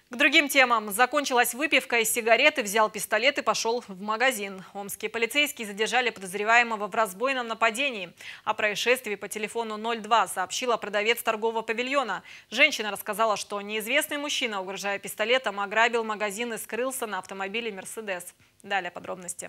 К другим темам. Закончилась выпивка из сигареты, взял пистолет и пошел в магазин. Омские полицейские задержали подозреваемого в разбойном нападении. О происшествии по телефону 02 сообщила продавец торгового павильона. Женщина рассказала, что неизвестный мужчина, угрожая пистолетом, ограбил магазин и скрылся на автомобиле «Мерседес». Далее подробности.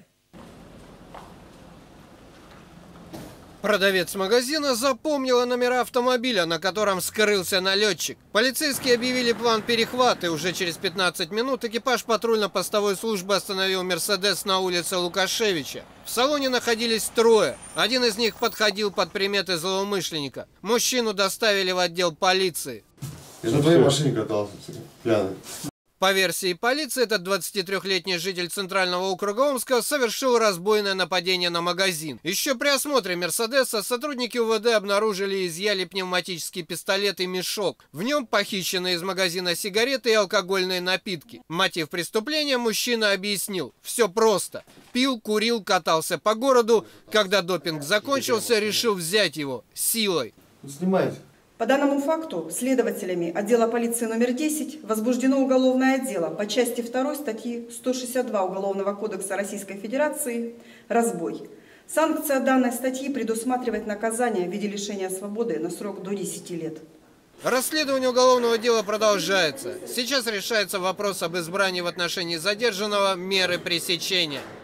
Продавец магазина запомнила номера автомобиля, на котором скрылся налетчик. Полицейские объявили план перехвата, и уже через 15 минут экипаж патрульно-постовой службы остановил «Мерседес» на улице Лукашевича. В салоне находились трое. Один из них подходил под приметы злоумышленника. Мужчину доставили в отдел полиции. Я на твоей машине катался, пьяный. По версии полиции, этот 23-летний житель Центрального округа Омска совершил разбойное нападение на магазин. Еще при осмотре «Мерседеса» сотрудники УВД обнаружили и изъяли пневматический пистолет и мешок. В нем похищенные из магазина сигареты и алкогольные напитки. Мотив преступления мужчина объяснил. Все просто. Пил, курил, катался по городу. Когда допинг закончился, решил взять его силой. Снимайте. По данному факту следователями отдела полиции номер 10 возбуждено уголовное дело по части 2 статьи 162 Уголовного кодекса Российской Федерации «Разбой». Санкция данной статьи предусматривает наказание в виде лишения свободы на срок до 10 лет. Расследование уголовного дела продолжается. Сейчас решается вопрос об избрании в отношении задержанного меры пресечения.